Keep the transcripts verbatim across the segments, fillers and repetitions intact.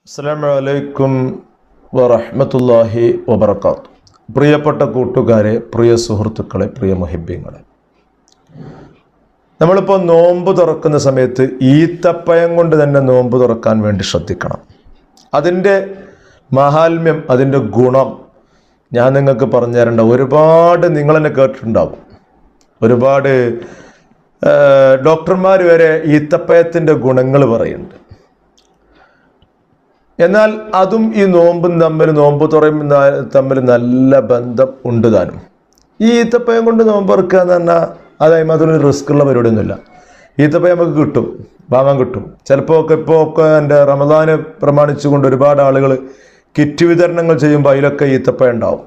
അസ്സലാമു അലൈക്കും വറഹ്മത്തുള്ളാഹി വബറകാതുഹു. പ്രിയപ്പെട്ട കൂട്ടുകാരെ, പ്രിയ സുഹൃത്തുക്കളെ, പ്രിയ മുഹിബ്ബീങ്ങളെ, നമ്മളിപ്പോൾ നോമ്പ് തുറക്കുന്ന സമയത്ത് ഈത്തപ്പഴം കൊണ്ട് തന്നെ നോമ്പ് തുറക്കാൻ വേണ്ടി ശ്രദ്ധിക്കണം. അതിൻ്റെ മഹാത്മ്യം, അതിൻ്റെ ഗുണം ഞാൻ നിങ്ങൾക്ക് പറഞ്ഞു തരേണ്ട. ഒരുപാട് നിങ്ങളെന്നെ കേട്ടിട്ടുണ്ടാകും. ഒരുപാട് ഡോക്ടർമാർ വരെ ഈത്തപ്പഴത്തിൻ്റെ ഗുണങ്ങൾ പറയുന്നുണ്ട്. എന്നാൽ അതും ഈ നോമ്പും തമ്മിൽ, നോമ്പ് തുറയും തമ്മിൽ നല്ല ബന്ധം ഉണ്ട് താനും. ഈ ഈത്തപ്പഴം കൊണ്ട് നോമ്പ് തുറക്കുക എന്ന് പറഞ്ഞാൽ അതായത് അതൊരു റിസ്ക് ഉള്ള പരിപാടിയൊന്നുമില്ല. ഈത്തപ്പഴം നമുക്ക് കിട്ടും, വാങ്ങാൻ കിട്ടും. ചിലപ്പോൾ ഒക്കെ ഇപ്പോൾ ഒക്കെ എൻ്റെ റമദാനെ പ്രമാണിച്ചുകൊണ്ട് ഒരുപാട് ആളുകൾ കിറ്റ് വിതരണങ്ങൾ ചെയ്യുമ്പോൾ അതിലൊക്കെ ഈത്തപ്പഴം ഉണ്ടാവും.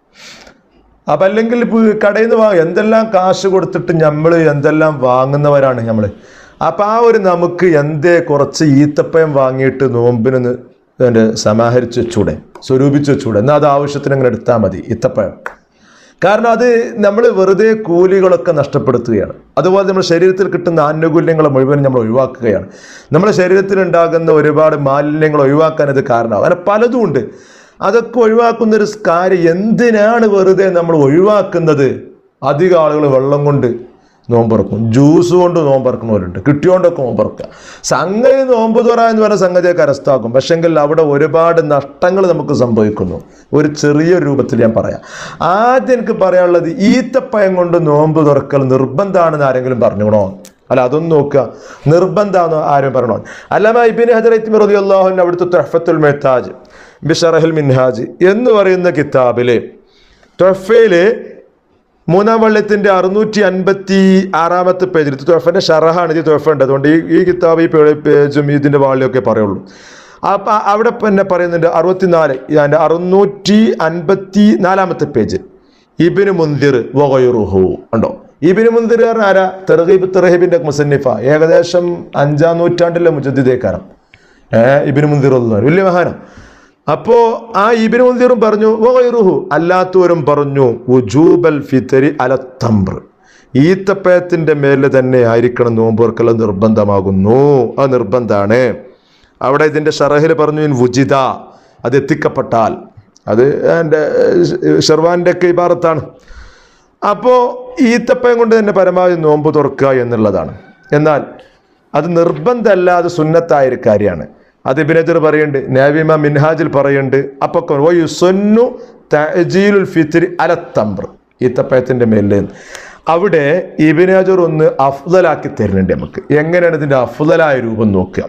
അപ്പം അല്ലെങ്കിൽ കടയിൽ നിന്ന് വാങ്ങും. എന്തെല്ലാം കാശ് കൊടുത്തിട്ട് നമ്മൾ എന്തെല്ലാം വാങ്ങുന്നവരാണ് നമ്മൾ. അപ്പം ആ ഒരു നമുക്ക് എന്തേ കുറച്ച് ഈത്തപ്പഴം വാങ്ങിയിട്ട് നോമ്പിനൊന്ന് അതിൻ്റെ സമാഹരിച്ച് വെച്ചൂടെ, സ്വരൂപിച്ച് വെച്ചൂടെ, എന്നാൽ അത് ആവശ്യത്തിന് അങ്ങനെ എടുത്താൽ മതി ഈത്തപ്പഴം. കാരണം അത് നമ്മൾ വെറുതെ കൂലികളൊക്കെ നഷ്ടപ്പെടുത്തുകയാണ്. അതുപോലെ നമ്മുടെ ശരീരത്തിൽ കിട്ടുന്ന ആനുകൂല്യങ്ങൾ മുഴുവൻ നമ്മൾ ഒഴിവാക്കുകയാണ്. നമ്മുടെ ശരീരത്തിൽ ഉണ്ടാകുന്ന ഒരുപാട് മാലിന്യങ്ങൾ ഒഴിവാക്കാൻ ഇത് കാരണമാകും. അങ്ങനെ പലതും ഉണ്ട്. അതൊക്കെ ഒഴിവാക്കുന്നൊരു കാര്യം എന്തിനാണ് വെറുതെ നമ്മൾ ഒഴിവാക്കുന്നത്? അധികം ആളുകൾ വെള്ളം കൊണ്ട് നോമ്പുറക്കും, ജ്യൂസ് കൊണ്ട് നോമ്പുറക്കുന്നവരുണ്ട്, കിട്ടിയോണ്ടൊക്കെ നോമ്പുറക്കുക. സംഗതി നോമ്പ് തുറ എന്ന് പറഞ്ഞ സംഗതിയെ കരസ്ഥാക്കും. പക്ഷെങ്കിൽ അവിടെ ഒരുപാട് നഷ്ടങ്ങൾ നമുക്ക് സംഭവിക്കുന്നു. ഒരു ചെറിയ രൂപത്തിൽ ഞാൻ പറയാം. ആദ്യം എനിക്ക് പറയാനുള്ളത്, ഈത്തപ്പഴം കൊണ്ട് നോമ്പ് തുറക്കൽ നിർബന്ധമാണെന്ന് ആരെങ്കിലും പറഞ്ഞുകൂടോ? അല്ല, അതൊന്നും നോക്കുക, നിർബന്ധമാണെന്ന് ആരും പറയണോ? അല്ലാമ ഇബ്നു ഹജർ ഹൈതമി റളിയല്ലാഹു അൻഹു അവിടുത്തെ തുഹ്ഫത്തുൽ മുഹ്താജ് ബിശറഹിൽ മിൻഹാജ് എന്ന് പറയുന്ന കിതാബില്, തുഹ്ഫയില് മൂന്നാം വള്ളിയത്തിൻ്റെ അറുന്നൂറ്റി അൻപത്തി ആറാമത്തെ പേജിൽ, തുഹ്ഫന്റെ ഷറഹാണ് ഇത്. തുഹ്ഫ ഉണ്ട്, അതുകൊണ്ട് ഈ ഈ കിതാബ് ഈ പേജും ഇതിൻ്റെ വാളിയൊക്കെ പറയുള്ളൂ. അപ്പം അവിടെ പിന്നെ പറയുന്നുണ്ട് അറുപത്തിനാല് അതിൻ്റെ അറുന്നൂറ്റി അൻപത്തി നാലാമത്തെ പേജ്, ഇബ്നു മുൻദിർ വഗൈറുഹു ഉണ്ടോ? ഇബ്നു മുൻദിർ പറഞ്ഞ ആരാ? തർഗീബ് തർഹീബിന്റെ മുസന്നിഫ, ഏകദേശം അഞ്ചാം നൂറ്റാണ്ടിലെ മുജദ്ദിദേക്കാരം ഏഹ് ഇബ്നു മുൻദിർ വലിയ മഹാനം. അപ്പോ ആ ഇബ്നു മുൻദിറും പറഞ്ഞു, വഗൈറുഹു അല്ലാത്തവരും പറഞ്ഞു, വുജൂബൽ ഫിത്രി അല തംർ, ഈത്തപ്പഴത്തിന്റെ മേലെ തന്നെ ആയിരിക്കണം നോമ്പ് തുറക്കൽ നിർബന്ധമാകുന്നു. അത് നിർബന്ധമാണ്. അവിടെ ഇതിന്റെ ഷറഹിൽ പറഞ്ഞു വുജിദ, അത് എത്തിക്കപ്പെട്ടാൽ, അത് എൻ്റെ ഷെർവാന്റെ ഒക്കെ ഇബാറത്താണ്. അപ്പോൾ ഈത്തപ്പഴം കൊണ്ട് തന്നെ പരമാവധി നോമ്പ് തുറക്കുക എന്നുള്ളതാണ്. എന്നാൽ അത് നിർബന്ധമല്ല, അത് സുന്നത്തായ ഒരു കാര്യമാണ്. അത് ഇബ്നു ഹജർ പറയുന്നുണ്ട്, നബിമ മിൻഹാജിൽ പറയുന്നുണ്ട്. അപ്പോൾ വയുസന്നു തഅജീലുൽ ഫിത്രി അല തംർ, ഈത്തപ്പഴത്തിന്റെ മേലെ. അവിടെ ഇബ്നു ഹജർ ഒന്ന് അഫ്ദലാക്കി തരുന്നുണ്ട് നമുക്ക്. എങ്ങനെയാണ് ഇതിന്റെ അഫ്ദലായ രൂപം നോക്കുക?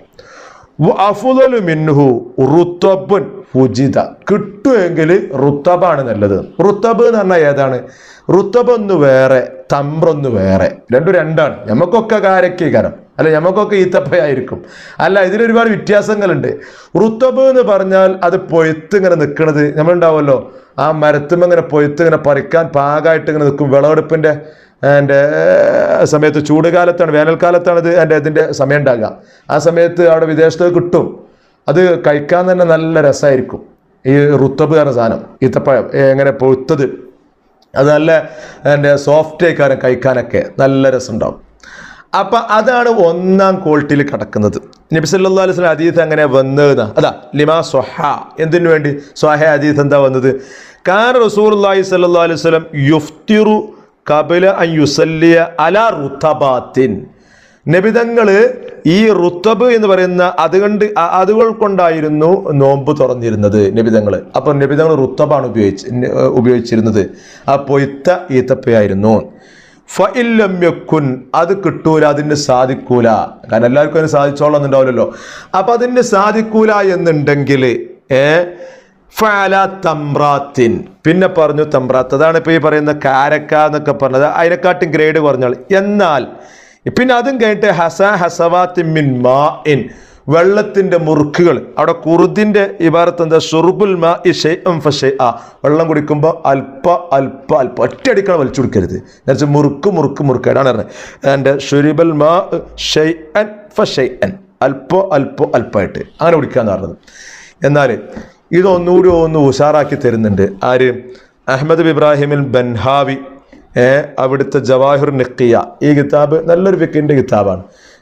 അഫ്ദലു മിൻഹു റുത്തബുൻ ഫുജിദ, കിട്ടുമെങ്കിൽ റുത്തബാണ് നല്ലത്. റുത്തബ് എന്ന് പറഞ്ഞാൽ ഏതാണ്? റുത്തബ് ഒന്ന് വേറെ, തംറൊന്ന് വേറെ, രണ്ടും രണ്ടാണ്. നമുക്കൊക്കെ കാരക്കീകരം അല്ല, നമുക്കൊക്കെ ഈത്തപ്പയായിരിക്കും. അല്ല, ഇതിലൊരുപാട് വ്യത്യാസങ്ങളുണ്ട്. റുത്തബ് എന്ന് പറഞ്ഞാൽ അത് പൊയ്ത്ത് ഇങ്ങനെ നിൽക്കുന്നത്, നമ്മളുണ്ടാവുമല്ലോ ആ മരത്തും ഇങ്ങനെ പൊയ്ത്ത് ഇങ്ങനെ പറിക്കാൻ പാകമായിട്ട് ഇങ്ങനെ നിൽക്കും. വിളവെടുപ്പിൻ്റെ എൻ്റെ സമയത്ത്, ചൂടുകാലത്താണ്, വേനൽക്കാലത്താണ് ഇത് എൻ്റെ ഇതിൻ്റെ സമയം ഉണ്ടാകുക. ആ സമയത്ത് അവിടെ വിദേശത്ത് കിട്ടും. അത് കഴിക്കാൻ തന്നെ നല്ല രസമായിരിക്കും. ഈ റുത്തബ് എന്ന സാധനം, ഈത്തപ്പഴം എങ്ങനെ പൊഴുത്തത്, അത് നല്ല എൻ്റെ സോഫ്റ്റ് ആയിക്കാരം, കഴിക്കാനൊക്കെ നല്ല രസമുണ്ടാവും. അപ്പം അതാണ് ഒന്നാം ക്വാളിറ്റിയിൽ കിടക്കുന്നത്. നബി സല്ലല്ലാഹു അലൈഹി വസല്ലം ഹദീസ് അങ്ങനെ വന്നതെന്നാ. അതാ ലിമാ സ്വഹ, എന്തിനു വേണ്ടി സ്വഹ ഹദീസ് എന്താ വന്നത്? കാന റസൂലുള്ളാഹി സ്വല്ലല്ലാഹു അലൈഹി വസല്ലം യുഫ്തിറു ഖബല അൻ യുസല്ലിയ അലാ റുതബാത്തിൻ, നബിതങ്ങൾ ഈ റുത്തബ് എന്ന് പറയുന്ന അതുകൊണ്ട് അതുകൾ കൊണ്ടായിരുന്നു നോമ്പ് തുറന്നിരുന്നത് നബിതങ്ങൾ. അപ്പം നബിതങ്ങൾ റുത്തബാണ് ഉപയോഗിച്ച് ഉപയോഗിച്ചിരുന്നത് ആ പൊയ്ത്ത ഈത്തപ്പയായിരുന്നു. ഫഇല്ലം യകുൻ, അത് കിട്ടൂല, അതിന് സാധിക്കൂല. കാരണം എല്ലാവർക്കും അതിന് സാധിച്ചോളാം എന്നുണ്ടാവില്ലല്ലോ. അപ്പം അതിന് സാധിക്കൂല എന്നുണ്ടെങ്കിൽ ഏ ഫഅല തംറാത്തിൻ, പിന്നെ പറഞ്ഞു തംറാത്ത്. അതാണ് ഇപ്പോൾ ഈ പറയുന്ന കാരക്ക എന്നൊക്കെ പറഞ്ഞത്, അതിനെക്കാട്ടും ഗ്രേഡ് കുറഞ്ഞാൽ. എന്നാൽ പിന്നെ അതും കഴിഞ്ഞിട്ട് ഹസ ഹസവാത്തിൻ മിൻ മാഇൻ, വെള്ളത്തിന്റെ മുറുക്കുകൾ. അവിടെ കുറുദിന്റെ ഇബാറത്ത് എന്താ? ഷുർബുൽ മാഇ ശൈഅൻ ഫശൈഅ, വെള്ളം കുടിക്കുമ്പോൾ അല്പ അല്പ അല്പ ഒറ്റയടിക്കണം വലിച്ചു കൊടുക്കരുത്. എന്നുവെച്ചാൽ മുറുക്ക് മുറുക്ക് മുറുക്കാണ് പറഞ്ഞത്. എൻ്റെ ഷുരിബൽ മാ ഷൈഅൻ ഫശൈഅൻ, അല്പോ അല്പോ അല്പമായിട്ട് അങ്ങനെ കുടിക്കാന്ന് പറഞ്ഞത്. എന്നാൽ ഇതൊന്നുകൂടി ഒന്ന് ഉഷാറാക്കി തരുന്നുണ്ട് ആര്? അഹ്മദ് ഇബ്രാഹിമിൽ ബൻഹാവി, അവിടുത്തെ ജവാഹിർ നിഖിയ, ഈ കിതാബ് നല്ലൊരു ഫിഖിന്റെ കിതാബാണ്.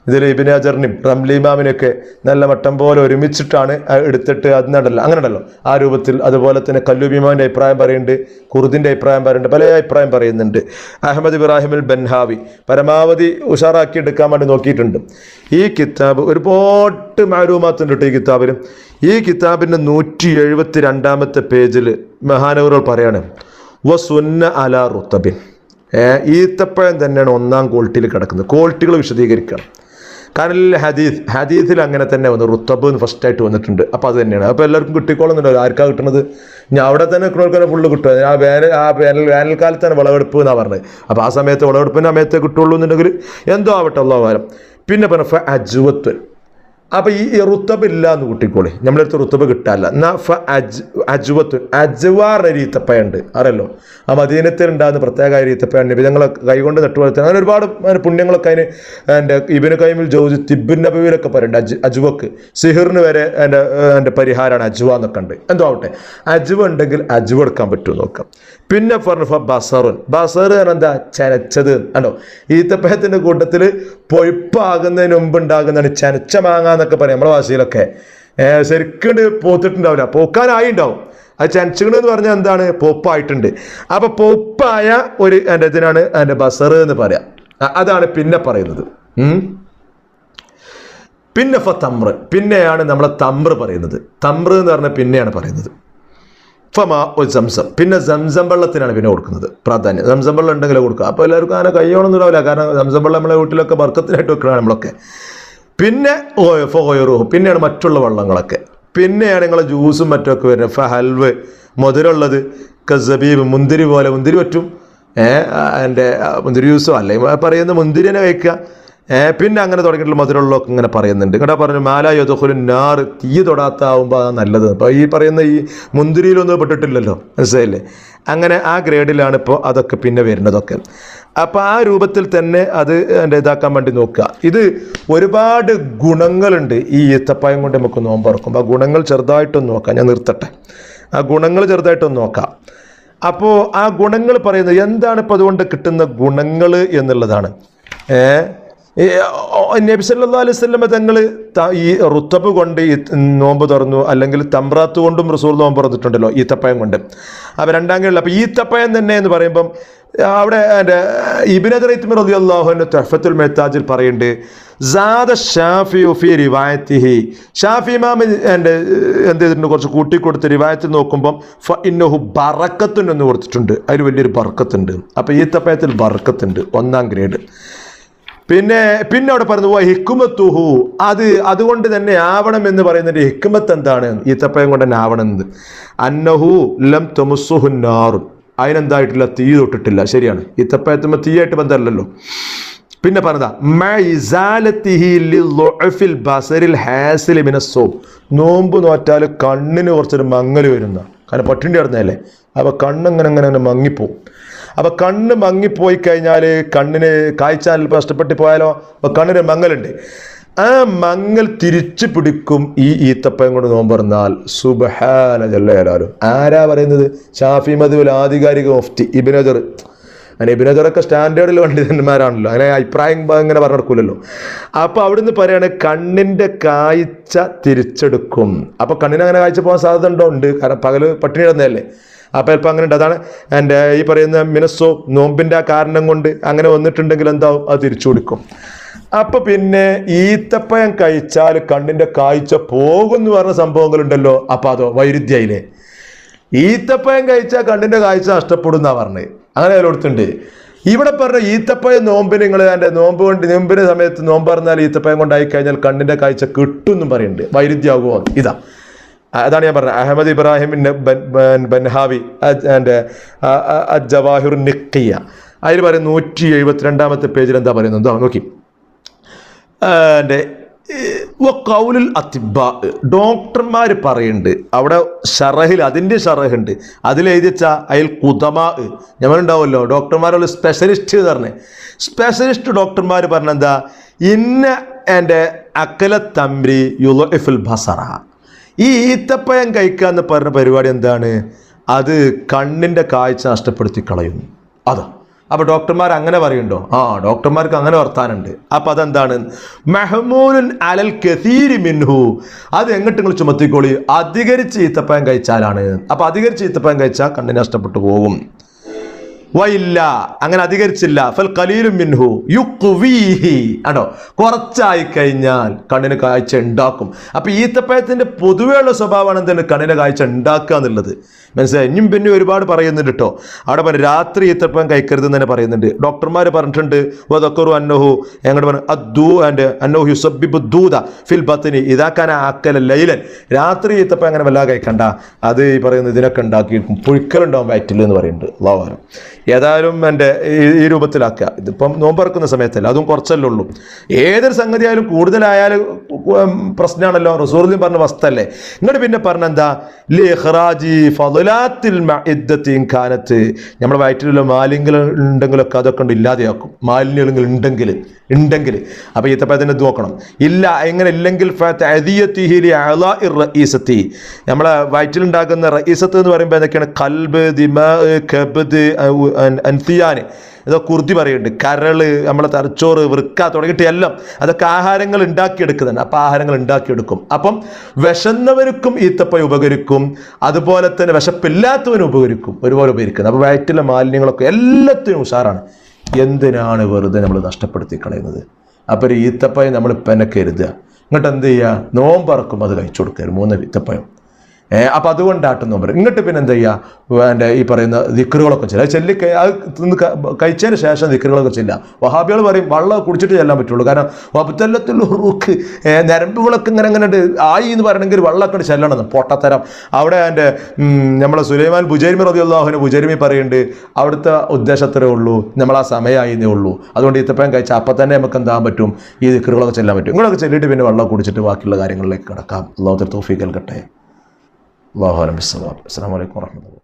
ഇതിൽ ഇബ്നു ഹജറിനെയും റംലി ഇമാമിനെയൊക്കെ നല്ല മട്ടം പോലെ ഒരുമിച്ചിട്ടാണ് എടുത്തിട്ട് അതിനുണ്ടല്ലോ അങ്ങനെ ഉണ്ടല്ലോ ആ രൂപത്തിൽ. അതുപോലെ തന്നെ കല്ലൂബി ഇമാമിൻ്റെ അഭിപ്രായം പറയുന്നുണ്ട്, കുർദിൻ്റെ അഭിപ്രായം പറയുന്നുണ്ട്, പല അഭിപ്രായം പറയുന്നുണ്ട്. അഹമ്മദ് ഇബ്രാഹിം അൽ ബൻഹാവി പരമാവധി ഉഷാറാക്കി എടുക്കാൻ വേണ്ടി നോക്കിയിട്ടുണ്ട്. ഈ കിതാബ് ഒരുപാട് മാലൂമാത്തുണ്ട് കേട്ടോ ഈ കിതാബിലും. ഈ കിതാബിൻ്റെ നൂറ്റി എഴുപത്തി രണ്ടാമത്തെ പേജിൽ മഹാനവറുകൾ പറയാണ് വ സുന്ന അല റുത്തബിൻ. ഈത്തപ്പഴം തന്നെയാണ് ഒന്നാം ക്വാളിറ്റിയിൽ കിടക്കുന്നത്. ക്വാളിറ്റികൾ വിശദീകരിക്കണം. കാരണം ഹദീസ് ഹദീസിൽ അങ്ങനെ തന്നെ വന്നു, റുത്തബ് എന്ന് ഫസ്റ്റായിട്ട് വന്നിട്ടുണ്ട്. അപ്പോൾ അത് തന്നെയാണ്. അപ്പോൾ എല്ലാവർക്കും കിട്ടിക്കോളുന്നുണ്ടല്ലോ. ആർക്കാണ് കിട്ടുന്നത്? ഞാൻ അവിടെ തന്നെ കിട്ടുന്നവർക്കാണ് ഫുള്ള് കിട്ടുക. ആ വേനൽ ആ വേനൽ വേനൽക്കാലത്താണ് വിളവെടുപ്പ് എന്നാണ് പറഞ്ഞത്. അപ്പോൾ ആ സമയത്ത് വിളവെടുപ്പിൻ്റെ സമയത്തേ കിട്ടുള്ളൂ എന്നുണ്ടെങ്കിൽ എന്തോ ആവട്ടെ അള്ളാഹു ആലം. പിന്നെ പറഞ്ഞ ഫ അജ്വത്ത്. അപ്പോൾ ഈ റുത്തബ് ഇല്ല എന്ന് കൂട്ടിക്കോളി, നമ്മളടുത്ത് റുത്തബ് കിട്ടാല്ല. എന്നാൽ ഫ അജ് അജ്വത്ത് അജ്വാർ ഈത്തപ്പയുണ്ട് അറിയല്ലോ. ആ മദീനത്തിൽ ഉണ്ടാകുന്ന പ്രത്യേക ഈത്തപ്പയാണ്. നബി ഞങ്ങളെ കൈകൊണ്ട് നട്ടുവളർത്തി അങ്ങനെ ഒരുപാട് പുണ്യങ്ങളൊക്കെ അതിന് എൻ്റെ ഇബ്നു ഖയ്യിമുൽ ജൗസി തിബ്ബുൻ നബവിയിലൊക്കെ പറയുന്നുണ്ട്. അജ് അജ്വക്ക് സിഹിറിന് വരെ എൻ്റെ എൻ്റെ പരിഹാരമാണ് അജ്വ എന്നൊക്കെ ഉണ്ട്. എന്തോ ആവട്ടെ, അജ്വ ഉണ്ടെങ്കിൽ അജ്വ എടുക്കാൻ പറ്റുമോ നോക്കാം. പിന്നെ പറഞ്ഞു ഫ ബസറുൻ. ബസർ എന്താ? ചനച്ചത്. കണ്ടോ, ഈത്തപ്പഴത്തിൻ്റെ കൂട്ടത്തിൽ പൊയ്പ്പാകുന്നതിന് മുമ്പ് ഉണ്ടാകുന്നതാണ് ചനച്ച മാങ്ങ എന്നൊക്കെ പറയും നമ്മളെ ഭാഷയിലൊക്കെ. ശരിക്കും പോത്തിട്ടുണ്ടാവില്ല, പോക്കാനായി ഉണ്ടാവും. അത് ചനച്ചുകണെന്ന് പറഞ്ഞാൽ എന്താണ്? പോപ്പായിട്ടുണ്ട്. അപ്പൊ പോപ്പായ ഒരു എൻ്റെ ഇതിനാണ് എൻ്റെ ബസർ എന്ന് പറയാം. അതാണ് പിന്നെ പറയുന്നത്. ഉം പിന്നെ ഫ തമ്ര. പിന്നെയാണ് നമ്മളെ തമ്ര പറയുന്നത്. തമ്ര എന്ന് പറഞ്ഞാൽ പിന്നെയാണ് പറയുന്നത്. ഫമാ ഒരു സംസം. പിന്നെ സംസം വെള്ളത്തിനാണ് പിന്നെ കൊടുക്കുന്നത് പ്രാധാന്യം. സംസം വെള്ളം ഉണ്ടെങ്കിലേ കൊടുക്കുക. അപ്പോൾ എല്ലാവർക്കും അങ്ങനെ കയ്യോണൊന്നും ഉണ്ടാവില്ല. കാരണം സംസം വെള്ളം നമ്മളെ വീട്ടിലൊക്കെ ബർക്കത്തിനായിട്ട് വെക്കണം നമ്മളൊക്കെ. പിന്നെ ഫോയറു. പിന്നെയാണ് മറ്റുള്ള വെള്ളങ്ങളൊക്കെ. പിന്നെയാണ് നിങ്ങളെ ജ്യൂസും മറ്റുമൊക്കെ വരുന്നത്. ഫ ഹൽവ്, മധുരമുള്ളത്. കസബീബ്, മുന്തിരി പോലെ. മുന്തിരി പറ്റും. ഏഹ് എൻ്റെ മുന്തിരി ജ്യൂസോ അല്ലെങ്കിൽ പറയുന്ന മുന്തിരി തന്നെ കഴിക്കുക. പിന്നെ അങ്ങനെ തുടങ്ങിയിട്ടുള്ള മധുരമുള്ളതൊക്കെ ഇങ്ങനെ പറയുന്നുണ്ട്. കേട്ടാ പറഞ്ഞു മാല യദ്ഖുലു നാർ. തീ തൊടാത്താവുമ്പോൾ അതാണ് നല്ലത്. അപ്പോൾ ഈ പറയുന്ന ഈ മുന്തിരിയിലൊന്നും പെട്ടിട്ടില്ലല്ലോ, മനസ്സിലായില്ലേ? അങ്ങനെ ആ ഗ്രേഡിലാണ് ഇപ്പോൾ അതൊക്കെ പിന്നെ വരുന്നതൊക്കെ. അപ്പോൾ ആ രൂപത്തിൽ തന്നെ അത് എൻ്റെ ഇതാക്കാൻ വേണ്ടി നോക്കുക. ഇത് ഒരുപാട് ഗുണങ്ങളുണ്ട് ഈ ഈത്തപ്പഴം കൊണ്ട് നമുക്ക് നോമ്പറക്കും. ആ ഗുണങ്ങൾ ചെറുതായിട്ടൊന്ന് നോക്കാം. ഞാൻ നിർത്തട്ടെ. ആ ഗുണങ്ങൾ ചെറുതായിട്ടൊന്ന് നോക്കാം. അപ്പോൾ ആ ഗുണങ്ങൾ പറയുന്നത് എന്താണ് ഇപ്പോൾ അതുകൊണ്ട് കിട്ടുന്ന ഗുണങ്ങൾ എന്നുള്ളതാണ്. ഏഹ് നബി സല്ലല്ലാഹു അലൈഹി വസല്ലം തങ്ങൾ ഈ റുത്തബ് കൊണ്ട് ഈ നോമ്പ് തുറന്നു, അല്ലെങ്കിൽ തമ്രാത്ത് കൊണ്ടും റസൂൽ നോമ്പ് തുറന്നിട്ടുണ്ടല്ലോ ഈത്തപ്പഴം കൊണ്ട്. അപ്പോൾ രണ്ടാം കീഴിൽ അപ്പോൾ ഈത്തപ്പഴം തന്നെ എന്ന് പറയുമ്പം അവിടെ എൻ്റെ ഇബ്നു ഹജർ റളിയല്ലാഹു അൻഹു തുഹ്ഫത്തുൽ മുഹ്താജിൽ പറയുന്നുണ്ട് സാദ ഷാഫിഉ ഫീ റിവായത്തിഹി. ഷാഫി ഇമാം എൻ്റെ എന്ത് ചെയ്തിട്ടുണ്ട്? കുറച്ച് കൂട്ടിക്കൊടുത്ത് റിവായത്തിൽ നോക്കുമ്പം ഫ ഇന്നഹു ബറക്കത്തുൻ എന്ന് കൊടുത്തിട്ടുണ്ട്. അതിൽ വലിയൊരു ബർക്കത്തുണ്ട്. അപ്പോൾ ഈത്തപ്പഴത്തിൽ ബർക്കത്തുണ്ട്, ഒന്നാം ഗ്രേഡ്. പിന്നെ പിന്നെ അവിടെ പറഞ്ഞു ഹിക്കുമത്തുഹു. അത് അതുകൊണ്ട് തന്നെ ആവണം എന്ന് പറയുന്നതിൻ്റെ ഹിക്കുമത്ത് എന്താണ്? ഈത്തപ്പഴം കൊണ്ട് തന്നെ ആവണം എന്ന്. അന്നഹു ലം തമുസ്സുഹു നാറു. അതിനെന്തായിട്ടില്ല? തീ തൊട്ടിട്ടില്ല. ശരിയാണ്, ഈത്തപ്പഴത്തുമ്പോൾ തീയായിട്ട് ബന്ധമല്ലല്ലോ. പിന്നെ പറഞ്ഞതാ നോമ്പ് നോറ്റാൽ കണ്ണിന് കുറച്ചൊരു മങ്ങൽ വരുന്ന. കാരണം പട്ടിണി കിടന്നതല്ലേ, അപ്പോൾ കണ്ണിങ്ങനെ അങ്ങനെ അങ്ങനെ മങ്ങിപ്പോവും. അപ്പോൾ കണ്ണ് മങ്ങിപ്പോയി കഴിഞ്ഞാൽ കണ്ണിന് കാഴ്ച നഷ്ടപ്പെട്ട് പോയാലോ? അപ്പോൾ കണ്ണിന് മങ്ങലുണ്ട്. ആ മങ്ങൽ തിരിച്ചു പിടിക്കും ഈ ഈത്തപ്പഴം കൊണ്ട് നോമ്പറന്നാൽ. സുബ്ഹാന ജല്ല ജലാലു. ആരാ പറയുന്നത്? ഷാഫി മദ്ഹബിൽ ആധികാരിക മുഫ്തി ഇബ്നു ഹജർ. അങ്ങനെ ഇബ്നു ഹജറൊക്കെ സ്റ്റാൻഡേർഡിൽ പണ്ഡിതന്മാരാണല്ലോ, അങ്ങനെ അഭിപ്രായം ഇങ്ങനെ പറഞ്ഞു നടക്കൂലല്ലോ. അപ്പോൾ അവിടുന്ന് പറയാണ് കണ്ണിൻ്റെ കാഴ്ച തിരിച്ചെടുക്കും. അപ്പോൾ കണ്ണിന് അങ്ങനെ കാഴ്ച പോകാൻ സാധ്യത ഉണ്ടോ? ഉണ്ട്. കാരണം പകല് പട്ടിണി കിടന്നതല്ലേ. അപ്പോൾ ചിലപ്പോൾ അങ്ങനെ ഉണ്ട്. അതാണ് എൻ്റെ ഈ പറയുന്ന മിനസ്സോ നോമ്പിൻ്റെ ആ കാരണം കൊണ്ട് അങ്ങനെ വന്നിട്ടുണ്ടെങ്കിൽ എന്താവും? അത് തിരിച്ചു കൊടുക്കും. അപ്പോൾ പിന്നെ ഈത്തപ്പഴം കഴിച്ചാൽ കണ്ണിൻ്റെ കാഴ്ച പോകുമെന്ന് പറഞ്ഞ സംഭവങ്ങളുണ്ടല്ലോ. അപ്പോൾ അതോ വൈരുദ്ധ്യയില്ലേ? ഈത്തപ്പഴം കഴിച്ചാൽ കണ്ണിൻ്റെ കാഴ്ച നഷ്ടപ്പെടും എന്നാണ് പറഞ്ഞത്. അങ്ങനെ അതിലൊടുത്തുണ്ട്. ഇവിടെ പറഞ്ഞ ഈത്തപ്പഴം നോമ്പിന് നിങ്ങൾ എൻ്റെ നോമ്പ് കൊണ്ട് നോമ്പിൻ്റെ സമയത്ത് നോമ്പ് പറഞ്ഞാൽ ഈത്തപ്പഴം കൊണ്ടായി കഴിഞ്ഞാൽ കണ്ണിൻ്റെ കാഴ്ച കിട്ടും എന്നും പറയുന്നുണ്ട്. വൈരുദ്ധ്യമാകുമോ? ഇതാ അതാണ് ഞാൻ പറഞ്ഞത്. അഹമ്മദ് ഇബ്രാഹിമിൻ്റെ ബൻഹാവി എൻ്റെ ജവാഹിർ നിഖിയ അതിൽ പറയും നൂറ്റി എഴുപത്തി രണ്ടാമത്തെ പേജിൽ എന്താ പറയുന്നത്? എന്താ നോക്കി. എൻ്റെ കൗലുൽ അത്തിബ. ഡോക്ടർമാർ പറയുന്നുണ്ട് അവിടെ ഷറഹിൽ, അതിൻ്റെ ഷറഹുണ്ട്. അതിലെഴുതി വെച്ചാൽ അതിൽ കുതമാ ഞമ്മളുണ്ടാവുമല്ലോ ഡോക്ടർമാരുള്ള സ്പെഷ്യലിസ്റ്റ് എന്ന് പറഞ്ഞേ. സ്പെഷ്യലിസ്റ്റ് ഡോക്ടർമാർ പറഞ്ഞെന്താ? ഇന്ന എൻ്റെ അക്കല തംരി യുളഇഫുൽ ബസറ. ഈ ഈത്തപ്പഴം കഴിക്കുക എന്ന് പറഞ്ഞ പരിപാടി എന്താണ്? അത് കണ്ണിൻ്റെ കാഴ്ച നഷ്ടപ്പെടുത്തി കളയുന്നു. അതാ അപ്പൊ ഡോക്ടർമാർ അങ്ങനെ പറയുന്നുണ്ടോ? ആ, ഡോക്ടർമാർക്ക് അങ്ങനെ വർത്താനുണ്ട്. അപ്പൊ അതെന്താണ്? മഹ്മൂലുൻ അലൽ കസീരി മിൻഹു, അത് എങ്ങോട്ട് നിങ്ങൾ ചുമത്തിക്കോളി, അധികരിച്ച് ഈത്തപ്പഴം കഴിച്ചാലാണ്. അപ്പൊ അധികരിച്ച് ഈത്തപ്പഴം കഴിച്ചാൽ കണ്ണിന് നഷ്ടപ്പെട്ടു പോകും. വയില്ല, അങ്ങനെ അധികരിച്ചില്ല, ഫൽ ഖലീലു മിൻഹു യുഖ്വീഹി, ആണോ, കുറച്ചായി കഴിഞ്ഞാൽ കണ്ണിന് കാഴ്ച ഉണ്ടാക്കും. അപ്പൊ ഈത്തപ്പഴത്തിന്റെ പൊതുവെയുള്ള സ്വഭാവമാണ് എന്താണ്? കണ്ണിന് കാഴ്ച ഉണ്ടാക്കുക എന്നുള്ളത്. മനസ്സിലായി? ഇനിയും പിന്നെ ഒരുപാട് പറയുന്നുണ്ട് കേട്ടോ. അവിടെ പറഞ്ഞു രാത്രി ഈത്തപ്പഴം കഴിക്കരുത് എന്ന് തന്നെ പറയുന്നുണ്ട്. ഡോക്ടർമാർ പറഞ്ഞിട്ടുണ്ട് വദക്കറു അന്നഹു, എങ്ങോട്ട് പറഞ്ഞു അദ്ദൂ ആൻഡ് അന്നഹു യുസബ്ബിബു ദൂദ ഫിൽ ബത്നി ഇദാ കാന ആക്കല ലൈലൻ, രാത്രി ഈത്തപ്പഴം അങ്ങനെ വല്ലാതെ കഴിക്കണ്ട, അത് ഈ പറയുന്നത് ഇതിനൊക്കെ ഉണ്ടാക്കിയിരിക്കും, പുഴുക്കലുണ്ടാവും വയറ്റിൽ എന്ന് പറയുന്നുണ്ട്. അല്ലാഹു. ഏതായാലും എൻ്റെ ഈ രൂപത്തിലാക്കുക. ഇതിപ്പം നോമ്പറക്കുന്ന സമയത്തല്ല, അതും കുറച്ചല്ലേ ഉള്ളൂ. ഏതൊരു സംഗതി ആയാലും കൂടുതലായാലും പ്രശ്നമാണല്ലോ. റസൂലുള്ളാഹി പറഞ്ഞ വസ്തല്ലേ. ഇങ്ങോട്ട് പിന്നെ പറഞ്ഞ എന്താ? ലിഖ്റാജി ഫളലാത്തിൽ മഇദ്ദത്തി കാനത്ത്, നമ്മുടെ വയറ്റിലുള്ള മാലിന്യങ്ങൾ ഉണ്ടെങ്കിലൊക്കെ അതൊക്കെ ഉണ്ട് ഇല്ലാതെയാക്കും. മാലിന്യങ്ങൾ ഉണ്ടെങ്കിൽ ഉണ്ടെങ്കിൽ അപ്പോൾ ഈത്തപ്പഴത്തിന് ഇത് നോക്കണം. ഇല്ല, എങ്ങനെ ഇല്ലെങ്കിൽ നമ്മളെ വയറ്റിലുണ്ടാകുന്ന റഈസത്ത് എന്ന് പറയുമ്പോൾ എന്തൊക്കെയാണ്? കൽബ്, ദിമാ, കബ്ദ്, അൻസിയാൻ, ഇതൊക്കെ കുർത്തി പറയുന്നുണ്ട്. കരള്, നമ്മളെ തലച്ചോറ്, വൃക്ക തുടങ്ങിയിട്ട് എല്ലാം അതൊക്കെ ആഹാരങ്ങൾ ഉണ്ടാക്കിയെടുക്കുന്നുണ്ട്. അപ്പം ആഹാരങ്ങൾ ഉണ്ടാക്കിയെടുക്കും. അപ്പം വിശന്നവർക്കും ഈത്തപ്പഴം ഉപകരിക്കും, അതുപോലെ തന്നെ വിശപ്പില്ലാത്തവനും ഉപകരിക്കും, ഒരുപോലെ ഉപകരിക്കുന്നത്. അപ്പോൾ വയറ്റിലെ മാലിന്യങ്ങളൊക്കെ എല്ലാത്തിനും ഉഷാറാണ്. എന്തിനാണ് വെറുതെ നമ്മൾ നഷ്ടപ്പെടുത്തി കളയുന്നത്? അപ്പോൾ ഒരു ഈത്തപ്പഴം നമ്മൾ ഇപ്പം കരുതുക, ഇങ്ങോട്ട് എന്ത് ചെയ്യുക? നോമ്പറക്കും അത് കഴിച്ചു കൊടുക്കരുത്, മൂന്ന് ഈത്തപ്പഴം. ഏഹ് അപ്പം അതുകൊണ്ടാട്ടും നോമ്പ്. ഇങ്ങോട്ട് പിന്നെ എന്താ ചെയ്യുക? എൻ്റെ ഈ പറയുന്ന ദിക്റുകളൊക്കെ ചെല്ലുക. ചെല്ലി അത് തിന്ന് കഴിച്ചതിന് ശേഷം ദിക്റുകളൊക്കെ ചെല്ലുക. വഹാബികൾ പറയും വെള്ളം കുടിച്ചിട്ട് ചെല്ലാൻ പറ്റുള്ളൂ. കാരണം വബുത്തല്ലത്തുള്ള റൂക്ക് ഞരമ്പുകളൊക്കെ ഇങ്ങനെ അങ്ങനെ ആയി എന്ന് പറയണമെങ്കിൽ വെള്ളമൊക്കെ ചെല്ലണം. പൊട്ടത്തരം. അവിടെ എൻ്റെ നമ്മളെ സുലൈമാൻ ബുജൈർമി റളിയല്ലാഹു അൻഹു ബുജൈർമി പറയുന്നുണ്ട്, അവിടുത്തെ ഉദ്ദേശത്രേ ഉള്ളൂ, നമ്മൾ ആ സമയമായിന്നേ ഉള്ളൂ. അതുകൊണ്ട് ഈത്തപ്പഴം കഴിച്ചാൽ അപ്പം തന്നെ നമുക്ക് എന്താകാൻ പറ്റും? ഈ ദിക്റുകളൊക്കെ ചെല്ലാൻ പറ്റും. ഇങ്ങളൊക്കെ ചെല്ലിയിട്ട് പിന്നെ വെള്ളം കുടിച്ചിട്ട് ബാക്കിയുള്ള കാര്യങ്ങളിലേക്ക് കിടക്കാം. അല്ലാഹു തൗഫീഖ് നൽകട്ടെ. അല്ലാഹു അലം ബിസ്സവാബ്. അസ്സലാമു അലൈക്കും വറഹ്മത്തുള്ളാഹി.